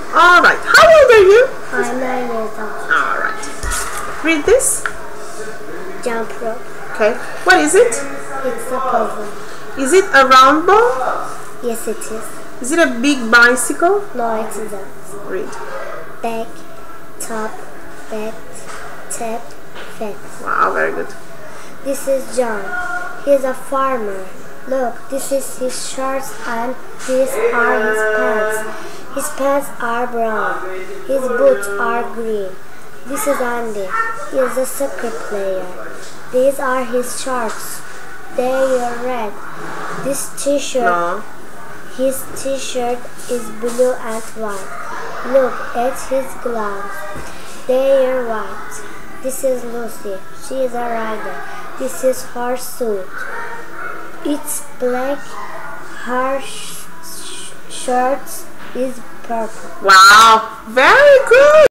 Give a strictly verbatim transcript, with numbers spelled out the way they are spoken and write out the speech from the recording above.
Alright. How old are you? I'm nine years old. Alright. Read this. Jump rope. Okay. What is it? It's a puzzle. Is it a round ball? Yes, it is. Is it a big bicycle? No, it isn't. Read. Back, top, back, tap, fat. Wow, very good. This is John. He's a farmer. Look, this is his shorts and these are his pants. His pants are brown. His boots are green. This is Andy. He is a soccer player. These are his shorts. They are red. This t-shirt, No. his t-shirt is blue and white. Look at his gloves. They are white. This is Lucy. She is a rider. This is her suit. It's black. Her sh sh shirt is purple. Wow, very good.